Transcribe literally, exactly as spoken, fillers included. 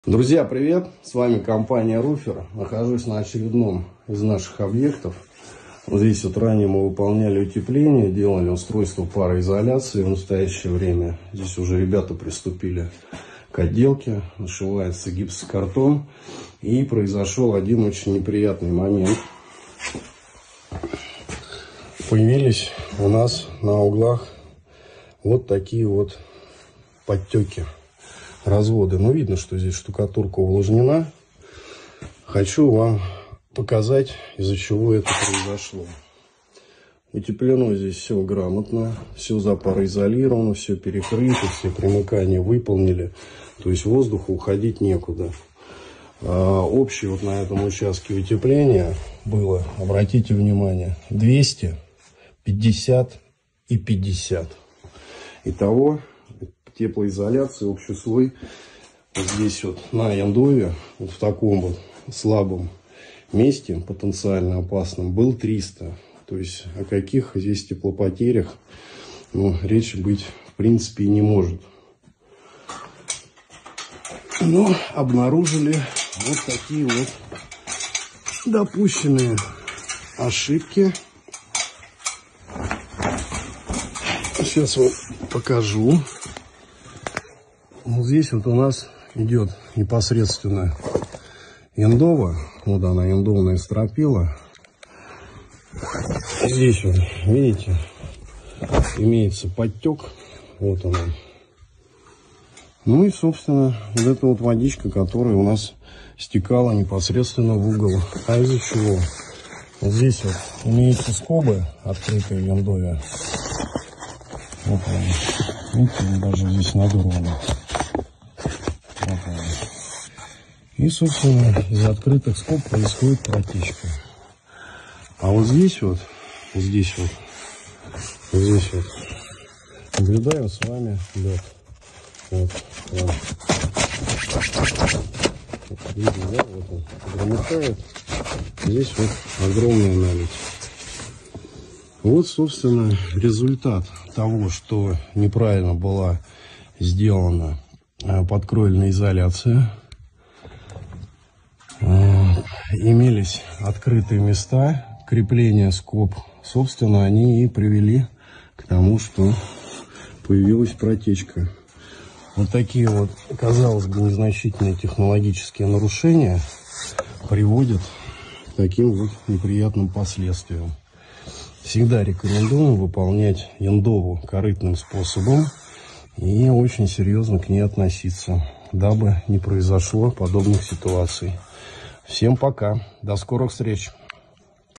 Друзья, привет! С вами компания Руфер. Нахожусь на очередном из наших объектов. Вот здесь вот ранее мы выполняли утепление, делали устройство пароизоляции. В настоящее время здесь уже ребята приступили к отделке. Нашивается гипсокартон. И произошел один очень неприятный момент. Появились у нас на углах вот такие вот подтеки. Разводы. Но видно, что здесь штукатурка увлажнена. Хочу вам показать, из-за чего это произошло. Утеплено здесь все грамотно, все запароизолировано, все перекрыто, все примыкания выполнили. То есть воздуху уходить некуда. А, общее вот на этом участке утепления было, обратите внимание, двести, пятьдесят и пятьдесят. Итого теплоизоляции, общий слой вот здесь вот на яндове, вот в таком вот слабом месте, потенциально опасном, был триста. То есть о каких здесь теплопотерях ну, речи быть в принципе не может. Но обнаружили вот такие вот допущенные ошибки. Сейчас вам покажу. Вот здесь вот у нас идет непосредственно яндова. Вот она, яндовная стропила. Здесь вот, видите, имеется подтек. Вот она. Ну и, собственно, вот эта вот водичка, которая у нас стекала непосредственно в угол. А из-за чего? Вот здесь вот имеются скобы, открытые в яндове. Вот они. Видите, даже здесь надорвано. И, собственно, из открытых скоб происходит протечка. А вот здесь вот, здесь вот, вот здесь вот, наблюдаем с вами лед. Вот, вот. Видно, да? Вот он громыхает. Здесь вот огромная наледь. Вот, собственно, результат того, что неправильно была сделана подкроильная изоляция. Имелись открытые места, крепления скоб. Собственно, они и привели к тому, что появилась протечка. Вот такие вот, казалось бы, незначительные технологические нарушения приводят к таким вот неприятным последствиям. Всегда рекомендуем выполнять яндову корытным способом и очень серьезно к ней относиться, дабы не произошло подобных ситуаций. Всем пока, до скорых встреч!